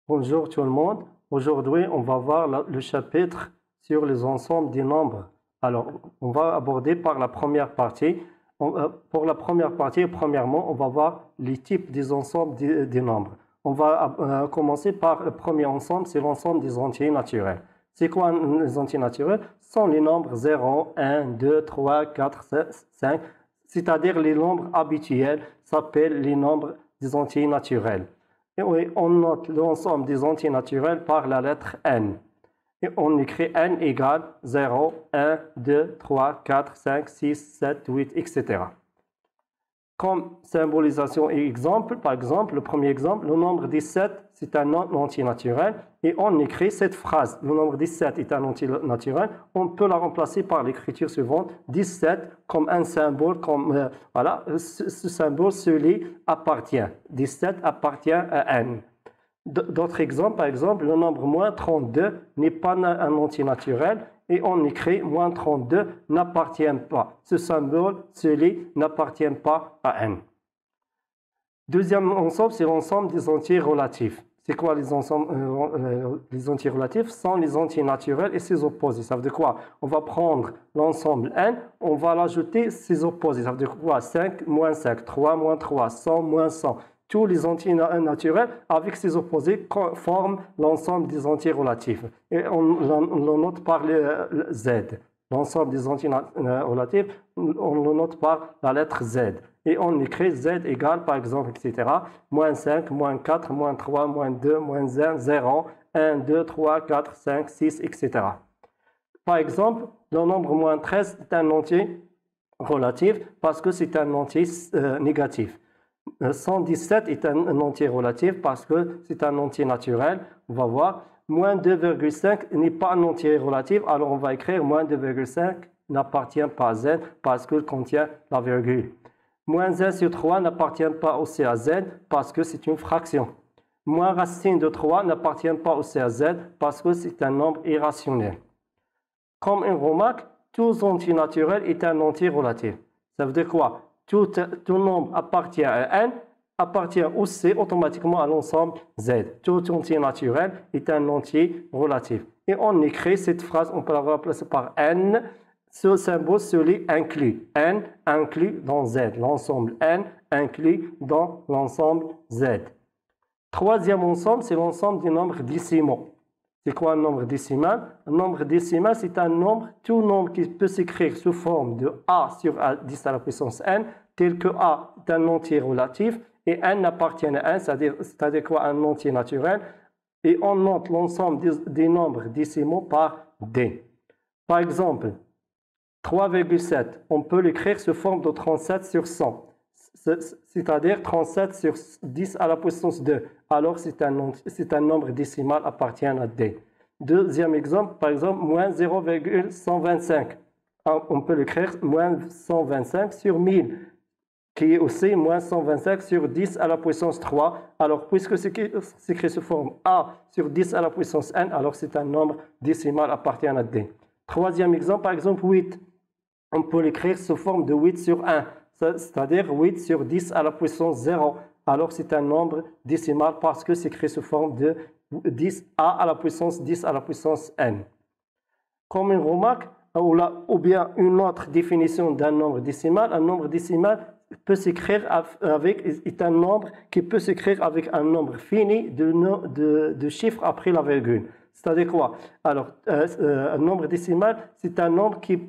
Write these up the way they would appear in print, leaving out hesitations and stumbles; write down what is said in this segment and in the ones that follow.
Bonjour tout le monde. Aujourd'hui, on va voir le chapitre sur les ensembles des nombres. Alors, on va aborder par la première partie. Pour la première partie, premièrement, on va voir les types des ensembles des nombres. On va commencer par le premier ensemble, c'est l'ensemble des entiers naturels. C'est quoi les entiers naturels? Ce sont les nombres 0, 1, 2, 3, 4, 5, c'est-à-dire les nombres habituels s'appellent les nombres des entiers naturels. Et on note l'ensemble des entiers naturels par la lettre n. Et on écrit n égale 0, 1, 2, 3, 4, 5, 6, 7, 8, etc. Comme symbolisation et exemple, par exemple, le premier exemple, le nombre 17, c'est un entier naturel. Et on écrit cette phrase, le nombre 17 est un entier naturel. On peut la remplacer par l'écriture suivante, 17 comme un symbole, comme voilà, ce symbole, celui appartient. 17 appartient à n. D'autres exemples, par exemple, le nombre moins 32 n'est pas un entier naturel et on écrit moins 32 n'appartient pas. Ce symbole, celui n'appartient pas à n. Deuxième ensemble, c'est l'ensemble des entiers relatifs. C'est quoi les entiers relatifs? Ce sont les entiers naturels et ses opposés. Ça veut dire quoi? On va prendre l'ensemble n, on va l'ajouter ses opposés. Ça veut dire quoi? 5 moins 5, 3 moins 3, 100 moins 100. Tous les entiers naturels avec ses opposés forment l'ensemble des entiers relatifs. Et on le note par le Z. L'ensemble des entiers relatifs, on le note par la lettre Z. Et on écrit Z égale, par exemple, etc. Moins 5, moins 4, moins 3, moins 2, moins 1, 0, 1, 2, 3, 4, 5, 6, etc. Par exemple, le nombre moins 13 est un entier relatif parce que c'est un entier négatif. 117 est un entier relatif parce que c'est un entier naturel. On va voir. Moins 2,5 n'est pas un entier relatif. Alors, on va écrire moins 2,5 n'appartient pas à Z parce qu'il contient la virgule. Moins 1 sur 3 n'appartient pas aussi à Z parce que c'est une fraction. Moins racine de 3 n'appartient pas aussi à Z parce que c'est un nombre irrationnel. Comme une remarque, tout entier naturel est un entier relatif. Ça veut dire quoi? Tout nombre appartient à n, appartient aussi automatiquement à l'ensemble Z. Tout entier naturel est un entier relatif. Et on écrit cette phrase, on peut la remplacer par n. Ce symbole, celui inclus. N inclus dans Z. L'ensemble n inclus dans l'ensemble Z. Troisième ensemble, c'est l'ensemble des nombres décimaux. C'est quoi un nombre décimal? Un nombre décimal, c'est un nombre, tout nombre qui peut s'écrire sous forme de a sur 10 à la puissance n, tel que a est un entier relatif et n appartient à n, c'est-à-dire quoi un entier naturel. Et on note l'ensemble des nombres décimaux par d. Par exemple, 3,7, on peut l'écrire sous forme de 37 sur 100. C'est-à-dire 37 sur 10 à la puissance 2. Alors, c'est un nombre décimal appartient à D. Deuxième exemple, par exemple, moins 0,125. On peut l'écrire moins 125 sur 1000, qui est aussi moins 125 sur 10 à la puissance 3. Alors, puisque c'est écrit sous forme A sur 10 à la puissance N, alors c'est un nombre décimal appartient à D. Troisième exemple, par exemple, 8. On peut l'écrire sous forme de 8 sur 1. C'est-à-dire 8 sur 10 à la puissance 0. Alors, c'est un nombre décimal parce que c'est écrit sous forme de 10 à la puissance 10 à la puissance n. Comme une remarque, ou bien une autre définition d'un nombre décimal, un nombre décimal peut s'écrire est un nombre qui peut s'écrire avec un nombre fini de chiffres après la virgule. C'est-à-dire quoi? Alors, un nombre décimal, c'est un nombre qui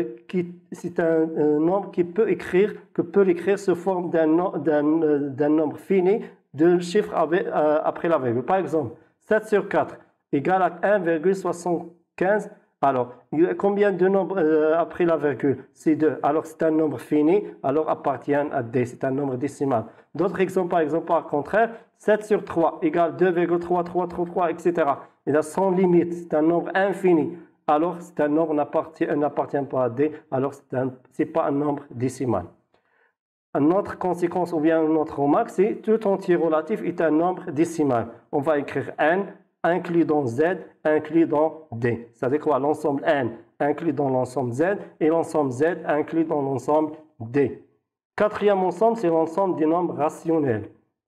peut l'écrire sous forme d'un nombre fini de chiffres après la virgule. Par exemple, 7 sur 4 égale à 1,75. Alors, combien de nombres après la virgule? C'est 2. Alors, c'est un nombre fini, alors appartient à D. C'est un nombre décimal. D'autres exemples, par exemple, par contraire, 7 sur 3 égale 2,3333, etc. Il a sans limite, c'est un nombre infini. Alors, c'est un nombre n'appartient pas à D, alors ce n'est pas un nombre décimal. Une autre conséquence ou bien une autre remarque, c'est tout entier relatif est un nombre décimal. On va écrire n inclus dans z, inclus dans d. Ça veut dire quoi? L'ensemble n inclus dans l'ensemble z et l'ensemble z inclus dans l'ensemble d. Quatrième ensemble, c'est l'ensemble des nombres rationnels.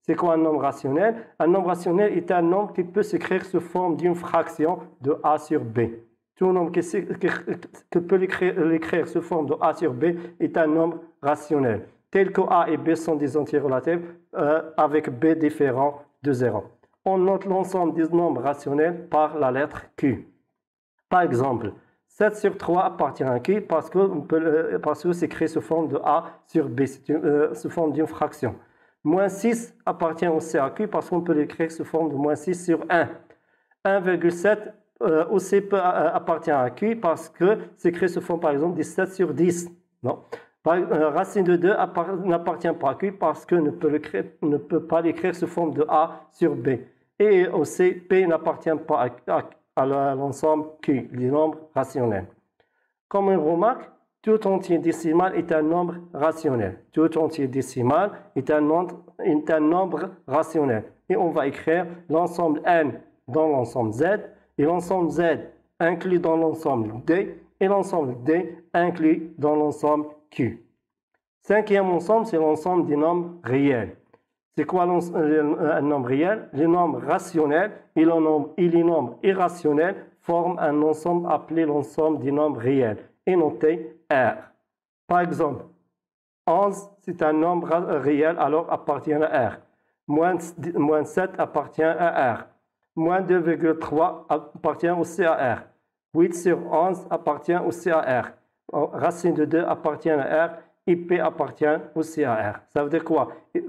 C'est quoi un nombre rationnel? Un nombre rationnel est un nombre qui peut s'écrire sous forme d'une fraction de A sur B. Tout nombre qui peut l'écrire sous forme de A sur B est un nombre rationnel, tel que A et B sont des entiers relatifs avec B différent de 0. On note l'ensemble des nombres rationnels par la lettre Q. Par exemple, 7 sur 3 appartient à Q parce que c'est créé sous forme de A sur B, sous forme d'une fraction. Moins 6 appartient aussi à Q parce qu'on peut l'écrire sous forme de moins 6 sur 1. 1,7 aussi appartient à Q parce que c'est créé sous forme, par exemple, de 7 sur 10. Non. Racine de 2 n'appartient pas à Q parce que ne peut pas l'écrire sous forme de A sur B. Et aussi, P n'appartient pas à l'ensemble Q, les nombres rationnels. Comme une remarque, tout entier décimal est un nombre rationnel. Tout entier décimal est un nombre rationnel. Et on va écrire l'ensemble N dans l'ensemble Z et l'ensemble Z inclus dans l'ensemble D et l'ensemble D inclus dans l'ensemble Q. Cinquième ensemble, c'est l'ensemble des nombres réels. C'est quoi un nombre réel? Les nombres rationnels et les nombres irrationnels forment un ensemble appelé l'ensemble des nombres réels et noté R. Par exemple, 11, c'est un nombre réel, alors appartient à R. Moins 7 appartient à R. Moins 2,3 appartient aussi à R. 8 sur 11 appartient aussi à R. Racine de 2 appartient à R. Et P appartient aussi à R. Ça veut dire quoi?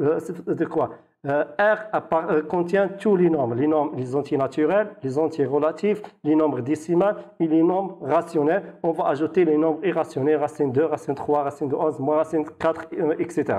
R contient tous les nombres, les entiers naturels, les entiers relatifs, les nombres décimaux et les nombres rationnels. On va ajouter les nombres irrationnels, racine 2, racine 3, racine de 11, moins racine 4, etc.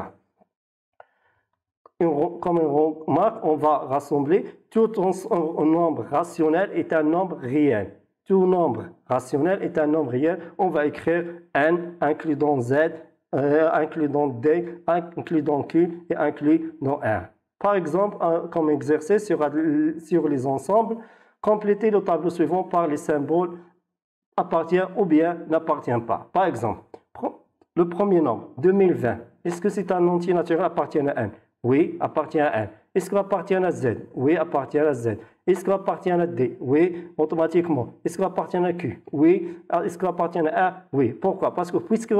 Comme une remarque, on va rassembler tout un nombre rationnel est un nombre réel. Tout nombre rationnel est un nombre réel. On va écrire N inclus dans Z, inclus dans D, inclus dans Q et inclus dans R. Par exemple, comme exercice sur les ensembles, complétez le tableau suivant par les symboles appartient ou bien n'appartient pas. Par exemple, le premier nombre, 2020. Est-ce que c'est un entier naturel appartient à N? Oui, appartient à N. Est-ce qu'il appartient à Z? Oui, appartient à Z. Est-ce qu'il appartient à D? Oui, automatiquement. Est-ce qu'il appartient à Q? Oui. Est-ce qu'il appartient à R? Oui. Pourquoi? Parce que puisque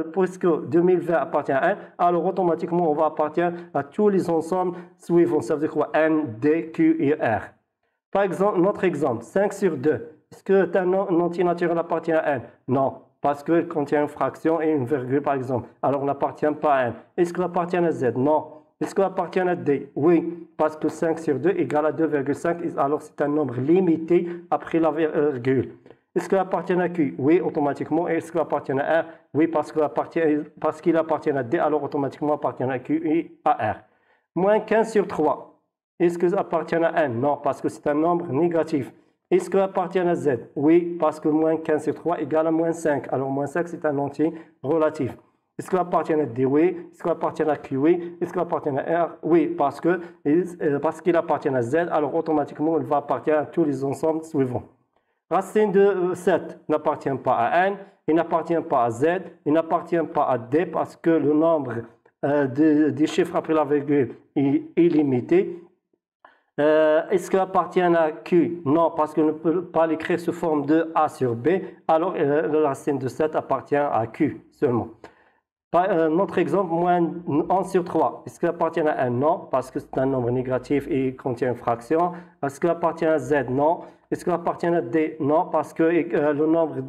2020 appartient à N, alors automatiquement on va appartenir à tous les ensembles suivants. Ça veut dire quoi? N, D, Q et R. Par exemple, notre exemple, 5 sur 2. Est-ce qu'un entier naturel appartient à N? Non. Parce qu'il contient une fraction et une virgule, par exemple. Alors, on n'appartient pas à N. Est-ce qu'il appartient à Z? Non. Est-ce qu'il appartient à D? Oui, parce que 5 sur 2 égale à 2,5, alors c'est un nombre limité après la virgule. Est-ce qu'il appartient à Q? Oui, automatiquement. Est-ce qu'il appartient à R? Oui, parce qu'il appartient à D, alors automatiquement appartient à Q et à R. Moins 15 sur 3. Est-ce qu'il appartient à N? Non, parce que c'est un nombre négatif. Est-ce qu'il appartient à Z? Oui, parce que moins 15 sur 3 égale à moins 5. Alors, moins 5, c'est un entier relatif. Est-ce qu'il appartient à D? Oui. Est-ce qu'il appartient à Q? Oui. Est-ce qu'il appartient à R? Oui, parce qu'il appartient à Z, alors automatiquement, il va appartenir à tous les ensembles suivants. Racine de 7 n'appartient pas à N, il n'appartient pas à Z, il n'appartient pas à D parce que le nombre des chiffres après la virgule est illimité. Est-ce qu'il appartient à Q? Non, parce qu'on ne peut pas l'écrire sous forme de A sur B, alors la racine de 7 appartient à Q seulement. Notre exemple, moins 1 sur 3. Est-ce qu'il appartient à N? Non, parce que c'est un nombre négatif et contient une fraction. Est-ce qu'il appartient à Z? Non. Est-ce qu'il appartient à D? Non, parce que le nombre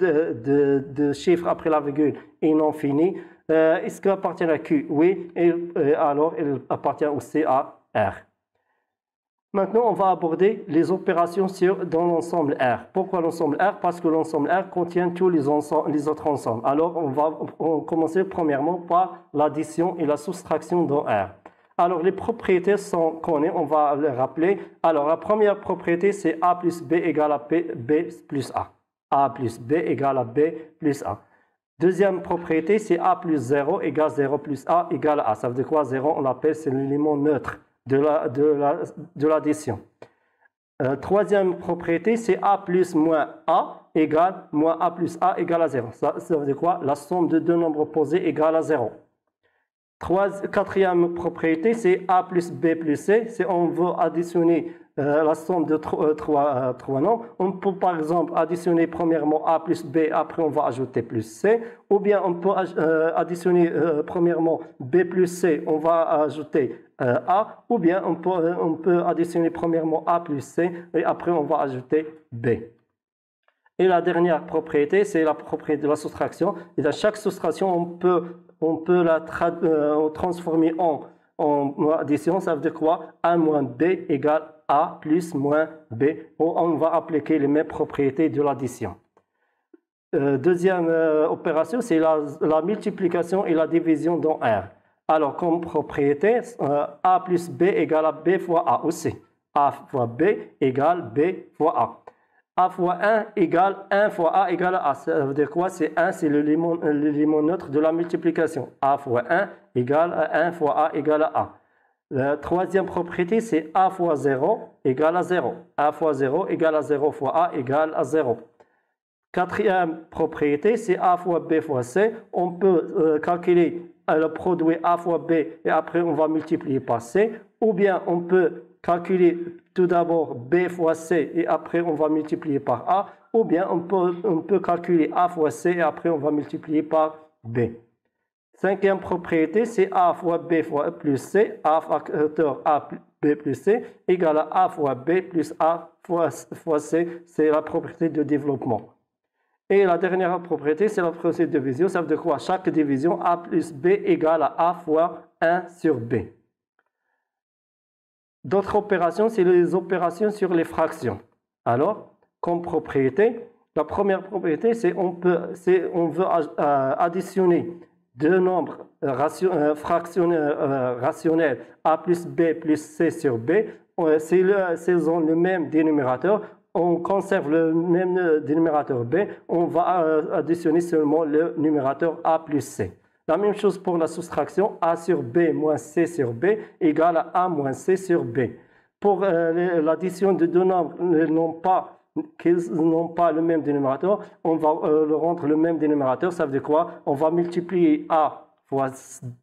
de chiffres après la virgule est non fini. Est-ce qu'il appartient à Q? Oui, et alors il appartient aussi à R. Maintenant, on va aborder les opérations dans l'ensemble R. Pourquoi l'ensemble R? Parce que l'ensemble R contient tous les autres ensembles. Alors, on va commencer premièrement par l'addition et la soustraction dans R. Alors, les propriétés sont connues, on va les rappeler. Alors, la première propriété, c'est A plus B égale à B plus A. A plus B égale à B plus A. Deuxième propriété, c'est A plus 0 égale 0 plus A égale à A. Ça veut dire quoi? 0, on l'appelle, c'est l'élément neutre de l'addition. Troisième propriété, c'est A plus moins A égale moins A plus A égale à 0. Ça veut dire quoi? La somme de deux nombres opposés égale à 0. Quatrième propriété, c'est A plus B plus C. Si on veut additionner la somme de trois nombres, on peut par exemple additionner premièrement A plus B, après on va ajouter plus C. Ou bien on peut additionner premièrement B plus C, on va ajouter A. Ou bien on peut additionner premièrement A plus C et après on va ajouter B. Et la dernière propriété, c'est la propriété de la soustraction. Et dans chaque soustraction, on peut la transformer en addition. Ça veut dire quoi? A moins B égale A plus moins B. On va appliquer les mêmes propriétés de l'addition. Deuxième opération, c'est la multiplication et la division dans R. Alors, comme propriété, A plus B égale à B fois A aussi. A fois B égale B fois A. A fois 1 égale 1 fois A égale A. Ça veut dire quoi? C'est 1, c'est l'élément neutre de la multiplication. A fois 1 égale à 1 fois A égale à A. La troisième propriété, c'est A fois 0 égale à 0. A fois 0 égale à 0 fois A égale à 0. Quatrième propriété, c'est A fois B fois C. On peut calculer le produit A fois B et après on va multiplier par C. Ou bien on peut calculer tout d'abord B fois C et après on va multiplier par A. Ou bien on peut calculer A fois C et après on va multiplier par B. Cinquième propriété, c'est A fois B fois plus C. A facteur A B plus C égale à A fois B plus A fois C. C'est la propriété de développement. Et la dernière propriété, c'est la propriété de division. Ça veut dire quoi? Chaque division, A plus B égale à A fois 1 sur B. D'autres opérations, c'est les opérations sur les fractions. Alors, comme propriété, la première propriété, c'est on veut additionner deux nombres rationnels A plus B plus C sur B. S'ils ont le même dénominateur, on conserve le même dénominateur B, on va additionner seulement le numérateur A plus C. La même chose pour la soustraction, A sur B moins C sur B égale à A moins C sur B. Pour l'addition de deux nombres qui n'ont pas le même dénominateur, on va le rendre le même dénominateur. Ça veut dire quoi? On va multiplier A fois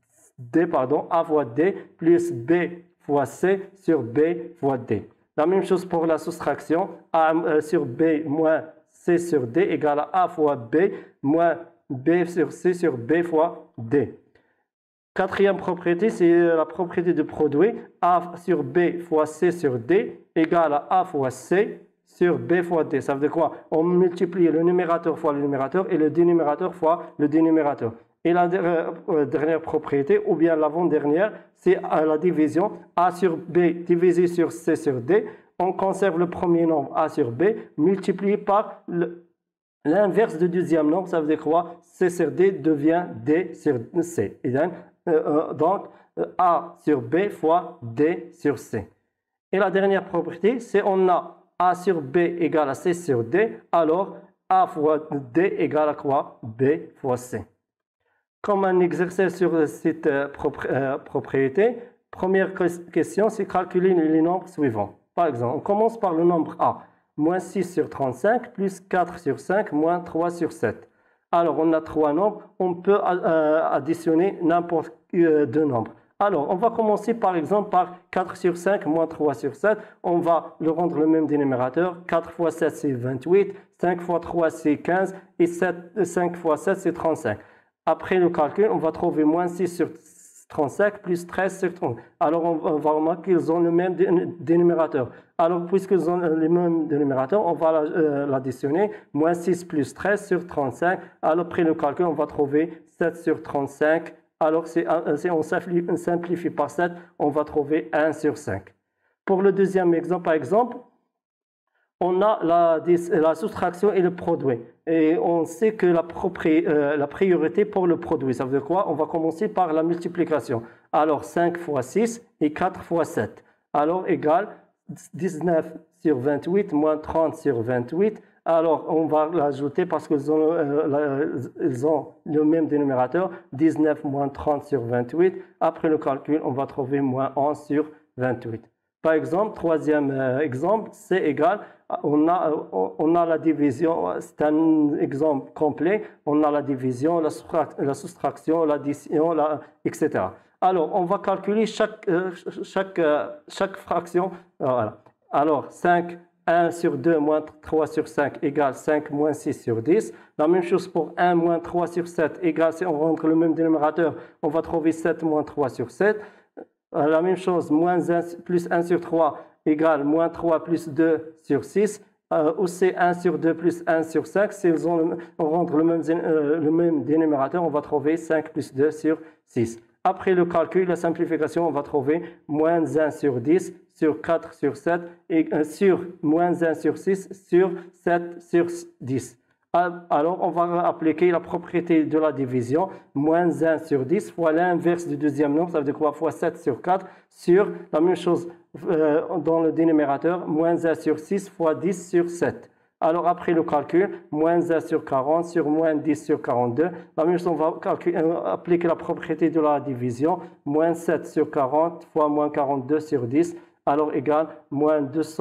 D plus B fois C sur B fois D. La même chose pour la soustraction, A sur B moins C sur D égale à A fois B moins B sur C sur B fois D. Quatrième propriété, c'est la propriété de produit. A sur B fois C sur D égale à A fois C sur B fois D. Ça veut dire quoi? On multiplie le numérateur fois le numérateur et le dénominateur fois le dénominateur. Et la dernière propriété, ou bien l'avant-dernière, c'est la division. A sur B divisé sur C sur D. On conserve le premier nombre A sur B multiplié par l'inverse du deuxième nombre. Ça veut dire quoi? C sur D devient D sur C. Donc, A sur B fois D sur C. Et la dernière propriété, c'est on a A sur B égale à C sur D. Alors, A fois D égale à quoi? B fois C. Comme un exercice sur cette propriété, première question, c'est calculer les nombres suivants. Par exemple, on commence par le nombre A, moins 6 sur 35, plus 4 sur 5, moins 3 sur 7. Alors, on a trois nombres, on peut additionner n'importe deux nombres. Alors, on va commencer par exemple par 4 sur 5 moins 3 sur 7. On va le rendre le même dénominateur. 4 fois 7, c'est 28. 5 fois 3, c'est 15. Et 5 fois 7, c'est 35. Après le calcul, on va trouver moins 6 sur 35 plus 13 sur 30. Alors, on va remarquer qu'ils ont le même dénominateur. Alors, puisqu'ils ont le même dénominateur, on va l'additionner. Moins 6 plus 13 sur 35. Alors, après le calcul, on va trouver 7 sur 35. Alors, si on simplifie par 7, on va trouver 1 sur 5. Pour le deuxième exemple, par exemple, on a la soustraction et le produit. Et on sait que la priorité pour le produit, ça veut dire quoi? On va commencer par la multiplication. Alors, 5 fois 6 et 4 fois 7. Alors, égale 19 sur 28 moins 30 sur 28. Alors, on va l'ajouter parce qu'ils ont le même dénominateur, 19 moins 30 sur 28. Après le calcul, on va trouver moins 11 sur 28. Par exemple, troisième exemple, c'est égal, on a la division, c'est un exemple complet, on a la division, la soustraction, l'addition, etc. Alors, on va calculer chaque fraction. Voilà. Alors, 5, 1 sur 2 moins 3 sur 5 égale 5 moins 6 sur 10. La même chose pour 1 moins 3 sur 7 égale, si on rentre le même dénominateur, on va trouver 7 moins 3 sur 7. La même chose, moins 1 plus 1 sur 3 égale moins 3 plus 2 sur 6. Aussi 1 sur 2 plus 1 sur 5. Si on rentre le même dénominateur, on va trouver 5 plus 2 sur 6. Après le calcul, la simplification, on va trouver moins 1 sur 10 sur 4 sur 7 et sur moins 1 sur 6 sur 7 sur 10. Alors, on va appliquer la propriété de la division. Moins 1 sur 10 fois l'inverse du deuxième nombre, ça veut dire quoi? Fois 7 sur 4 sur la même chose dans le dénominateur. Moins 1 sur 6 fois 10 sur 7. Alors, après le calcul, moins 1 sur 40 sur moins 10 sur 42. La même chose, on va appliquer la propriété de la division. Moins 7 sur 40 fois moins 42 sur 10. Alors, égale moins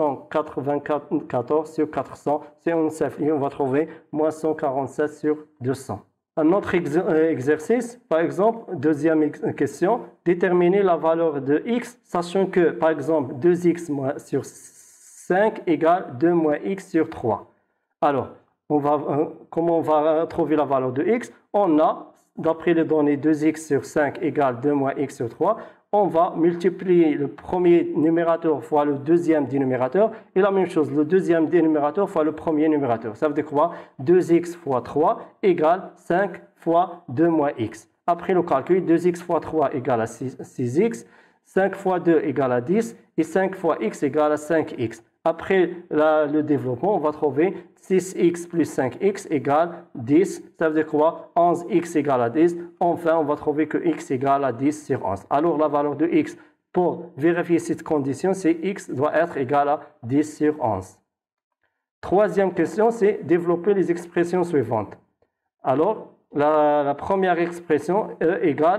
294 sur 400. Si on simplifie, on va trouver moins 147 sur 200. Un autre exercice, par exemple, deuxième question, déterminer la valeur de x, sachant que, par exemple, 2x sur 5 égale 2 moins x sur 3. Alors, comment on va trouver la valeur de x? On a, d'après les données, 2x sur 5 égale 2 moins x sur 3. On va multiplier le premier numérateur fois le deuxième dénominateur. Et la même chose, le deuxième dénominateur fois le premier numérateur. Ça veut dire quoi? 2x fois 3 égale 5 fois 2 moins x. Après le calcul, 2x fois 3 égale à 6x. 5 fois 2 égale à 10. Et 5 fois x égale à 5x. Après le développement, on va trouver 6x plus 5x égale 10. Ça veut dire quoi? 11x égale à 10. Enfin, on va trouver que x égale à 10 sur 11. Alors, la valeur de x, pour vérifier cette condition, c'est x doit être égal à 10 sur 11. Troisième question, c'est développer les expressions suivantes. Alors, la première expression, e égale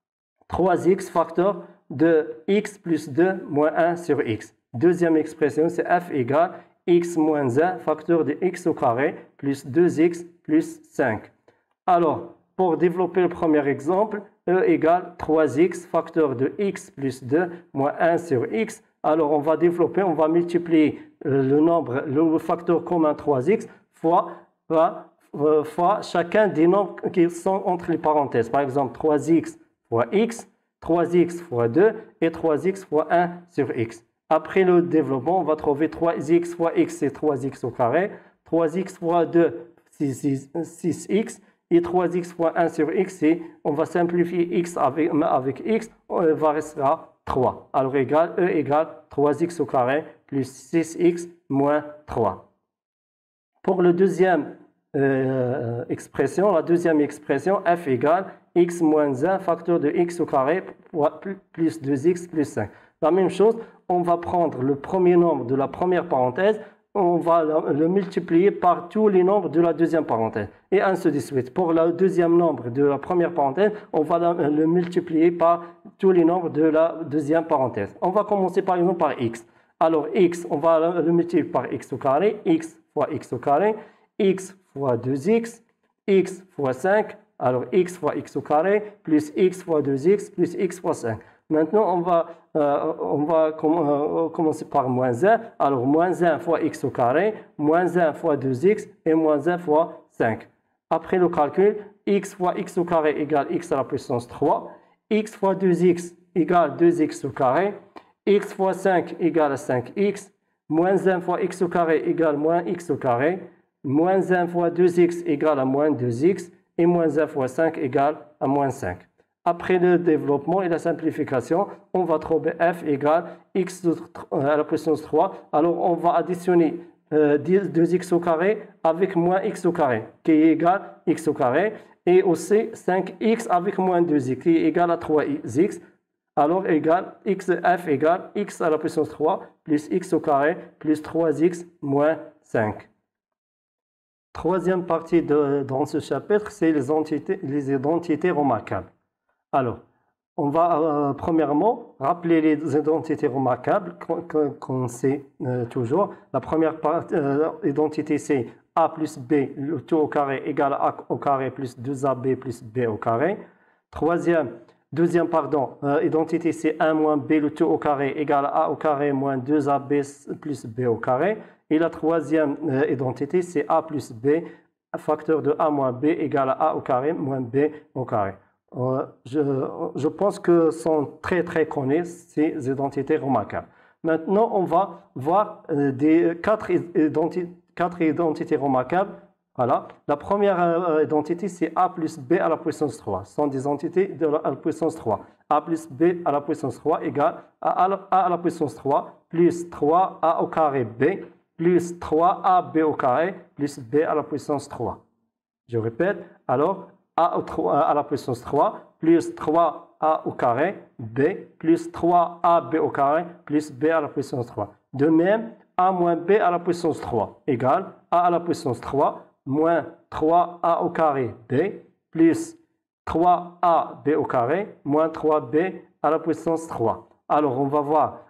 3x facteur de x plus 2 moins 1 sur x. Deuxième expression, c'est f égale x moins 1 facteur de x au carré plus 2x plus 5. Alors, pour développer le premier exemple, e égale 3x facteur de x plus 2 moins 1 sur x. Alors, on va développer, on va multiplier le facteur commun 3x fois chacun des nombres qui sont entre les parenthèses. Par exemple, 3x fois x, 3x fois 2 et 3x fois 1 sur x. Après le développement, on va trouver 3x fois x, c'est 3x au carré. 3x fois 2, c'est 6x. Et 3x fois 1 sur x, on va simplifier x avec x, il va rester à 3. Alors, E égale 3x au carré plus 6x moins 3. Pour la deuxième expression, f égale x moins 1 facteur de x au carré plus 2x plus 5. La même chose, on va prendre le premier nombre de la première parenthèse, on va le multiplier par tous les nombres de la deuxième parenthèse. Et ainsi de suite. Pour le deuxième nombre de la première parenthèse, on va le multiplier par tous les nombres de la deuxième parenthèse. On va commencer par exemple par x. Alors x, on va le multiplier par x au carré, x fois x au carré, x fois 2x, x fois 5, alors x fois x au carré, plus x fois 2x, plus x fois 5. Maintenant, on va commencer par moins 1. Alors, moins 1 fois x au carré, moins 1 fois 2x et moins 1 fois 5. Après le calcul, x fois x au carré égale x à la puissance 3. X fois 2x égale 2x au carré. X fois 5 égale à 5x. Moins 1 fois x au carré égale moins x au carré. Moins 1 fois 2x égale à moins 2x. Et moins 1 fois 5 égale à moins 5. Après le développement et la simplification, on va trouver f égale x à la puissance 3. Alors, on va additionner 2x au carré avec moins x au carré, qui est égal à x au carré. Et aussi 5x avec moins 2x, qui est égal à 3x. Alors, f égale x à la puissance 3 plus x au carré plus 3x moins 5. Troisième partie dans ce chapitre, c'est les identités remarquables. Alors, on va premièrement rappeler les identités remarquables qu'on sait toujours. La première identité, c'est a plus b, le tout au carré égale à a au carré plus 2ab plus b au carré. Troisième, Deuxième, pardon, identité, c'est 1 moins b le tout au carré égale à a au carré moins 2ab plus b au carré. Et la troisième identité, c'est a plus b, facteur de a moins b égale à a au carré moins b au carré. Je pense que sont très très connues ces identités remarquables. Maintenant, on va voir quatre identités remarquables. Voilà. La première identité, c'est a plus b à la puissance 3. Ce sont des entités de la puissance 3. A plus b à la puissance 3 égale à la puissance 3 plus 3a au carré b plus 3ab au carré plus b à la puissance 3. Je répète, alors a à la puissance 3 plus 3a au carré b plus 3ab au carré plus b à la puissance 3. De même, a moins b à la puissance 3 égale a à la puissance 3 moins 3a au carré b plus 3ab au carré moins 3b à la puissance 3. Alors, on va voir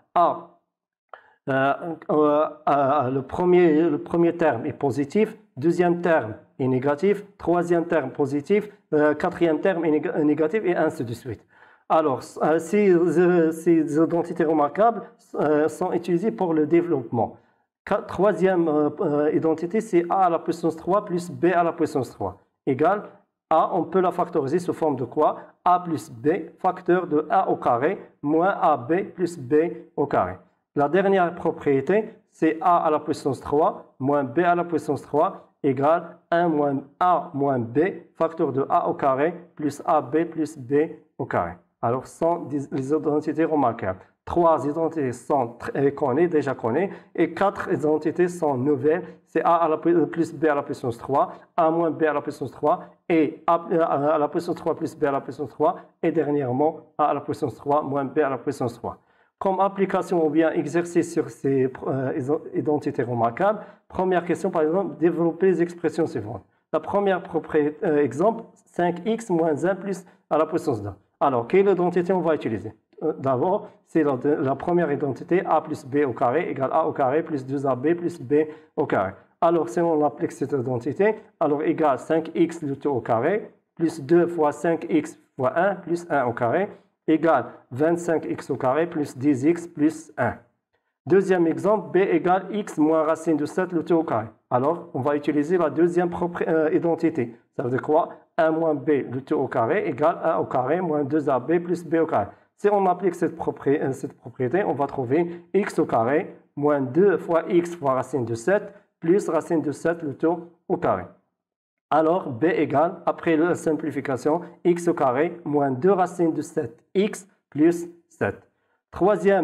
le premier terme est positif, deuxième terme est négatif, troisième terme positif, quatrième terme est négatif et ainsi de suite. Alors, ces identités remarquables sont utilisées pour le développement. Troisième identité, c'est a à la puissance 3 plus b à la puissance 3 égale a, on peut la factoriser sous forme de quoi? A plus b, facteur de a au carré moins ab plus b au carré. La dernière propriété, c'est a à la puissance 3 moins b à la puissance 3 égale 1 moins a moins b, facteur de a au carré plus ab plus b au carré. Alors, ce sont les identités remarquables. 3 identités sont déjà connues et 4 identités sont nouvelles. C'est a à la plus b à la puissance 3, a moins b à la puissance 3 et a à la puissance 3 plus b à la puissance 3 et dernièrement a à la puissance 3 moins b à la puissance 3. Comme application ou bien exercice sur ces identités remarquables, première question par exemple, développer les expressions suivantes. La première exemple, 5x moins 1 plus à la puissance 2. Alors, quelle identité on va utiliser? D'abord, c'est la première identité, a plus b au carré égale a au carré plus 2ab plus b au carré. Alors, si on applique cette identité, alors égale 5x le tout au carré plus 2 fois 5x fois 1 plus 1 au carré égale 25x au carré plus 10x plus 1. Deuxième exemple, b égale x moins racine de 7 le tout au carré. Alors, on va utiliser la deuxième identité. Ça veut dire quoi? 1 moins b le tout au carré égale 1 au carré moins 2ab plus b au carré. Si on applique cette propriété, on va trouver x au carré moins 2 fois x fois racine de 7 plus racine de 7 le tout au carré. Alors, b égale, après la simplification, x au carré moins 2 racines de 7x plus 7. Troisième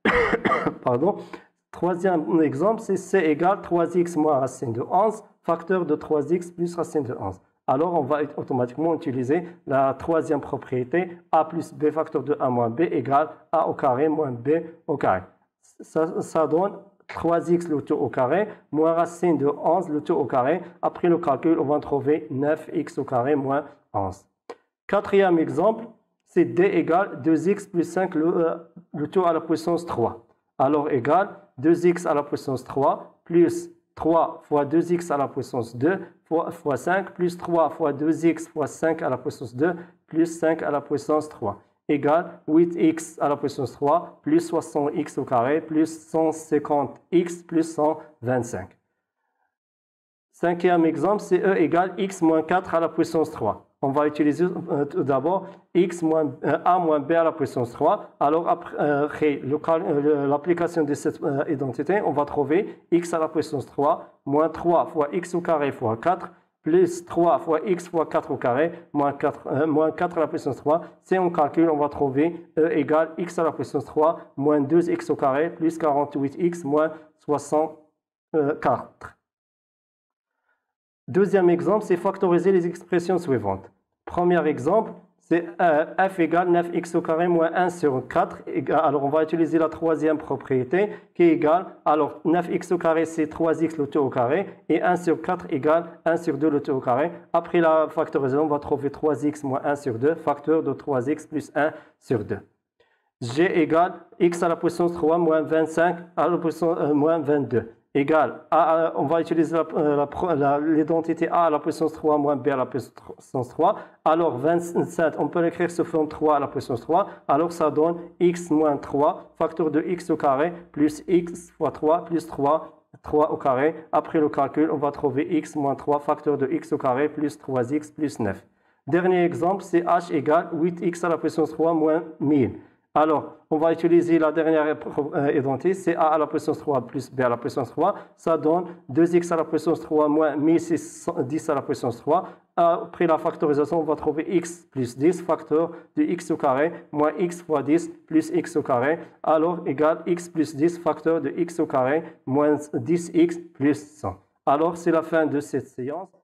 exemple, c'est c égale 3x moins racine de 11, facteur de 3x plus racine de 11. Alors, on va automatiquement utiliser la troisième propriété, a plus b facteur de 1 moins b égale a au carré moins b au carré. Ça donne 3x le tout au carré moins racine de 11 le tout au carré. Après le calcul, on va trouver 9x au carré moins 11. Quatrième exemple, c'est d égale 2x plus 5 le tout à la puissance 3. Alors, égale 2x à la puissance 3 plus 3 fois 2x à la puissance 2 fois 5 plus 3 fois 2x fois 5 à la puissance 2 plus 5 à la puissance 3 égale 8x à la puissance 3 plus 60x au carré plus 150x plus 125. Cinquième exemple, c'est E égale x moins 4 à la puissance 3. On va utiliser tout d'abord a moins b à la puissance 3. Alors, après l'application de cette identité, on va trouver x à la puissance 3 moins 3 fois x au carré fois 4 plus 3 fois x fois 4 au carré moins 4 à la puissance 3. Si on calcule, on va trouver E égale x à la puissance 3 moins 2x au carré plus 48x moins 64. Deuxième exemple, c'est factoriser les expressions suivantes. Premier exemple, c'est f égale 9x au carré moins 1 sur 4. Alors, on va utiliser la troisième propriété qui est égale. Alors, 9x au carré, c'est 3x le tout au carré. Et 1 sur 4 égale 1 sur 2 le tout au carré. Après la factorisation, on va trouver 3x moins 1 sur 2, facteur de 3x plus 1 sur 2. G égale x à la puissance 3 moins 25 à la puissance moins 22. égale on va utiliser l'identité a à la puissance 3 moins b à la puissance 3. Alors 27, on peut l'écrire sous forme 3 à la puissance 3. Alors ça donne x moins 3, facteur de x au carré, plus x fois 3, plus 3 au carré. Après le calcul, on va trouver x moins 3, facteur de x au carré, plus 3x, plus 9. Dernier exemple, c'est h égale 8x à la puissance 3 moins 1000. Alors, on va utiliser la dernière identité, c'est a à la puissance 3 plus b à la puissance 3. Ça donne 2x à la puissance 3 moins 1010 à la puissance 3. Après la factorisation, on va trouver x plus 10, facteur de x au carré, moins x fois 10 plus x au carré. Alors, égale x plus 10, facteur de x au carré, moins 10x plus 100. Alors, c'est la fin de cette séance.